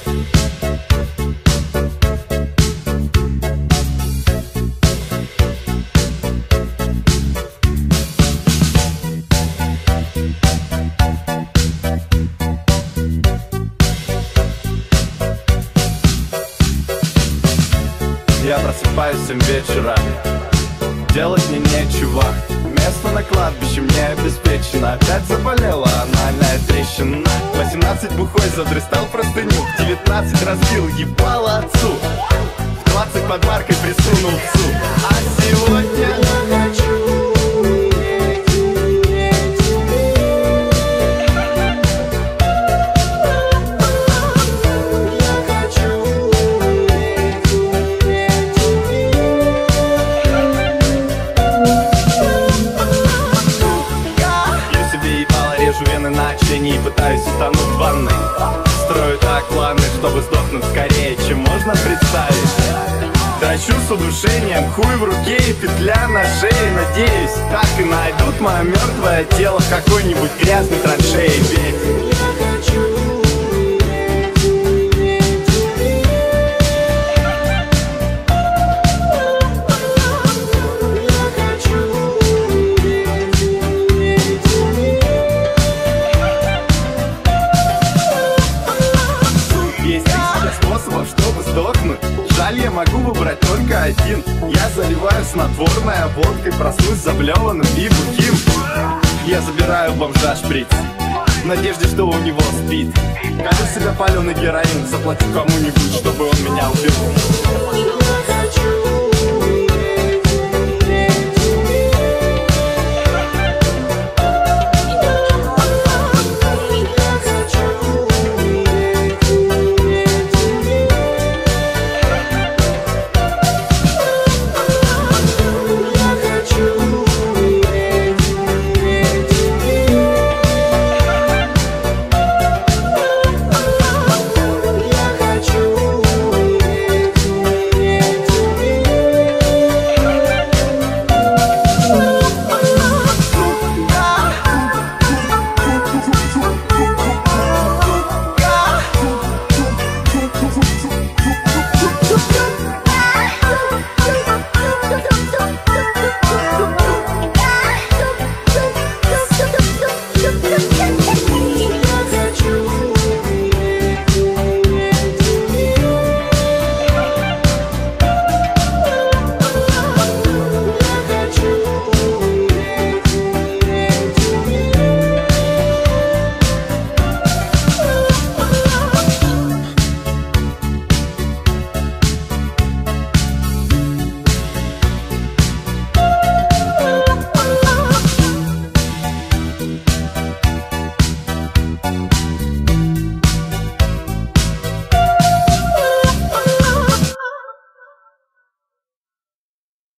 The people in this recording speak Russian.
Я просыпаюсь в 7 вечера, делать мне нечего. Место на кладбище мне обеспечено. Опять заболела анальная трещина. 18 бухой задрыстал простыню, в 19 разбил ебало отцу, в 20 под маркой присунул псу. А сегодня я хочу вены на члене и пытаюсь утонуть в ванной. Строю так планы, чтобы сдохнуть скорее, чем можно представить. Дрочу с удушением, хуй в руке и петля на шее. Надеюсь, так и найдут мое мертвое тело в какой-нибудь грязной траншее. Чтобы сдохнуть, жаль, я могу выбрать только один. Я заливаю снотворное водкой, проснусь заблеванным и бухим. Я забираю бомжа шприц в надежде, что у него спит. Кажу себя паленый героин, заплатю кому-нибудь, чтобы он меня убил.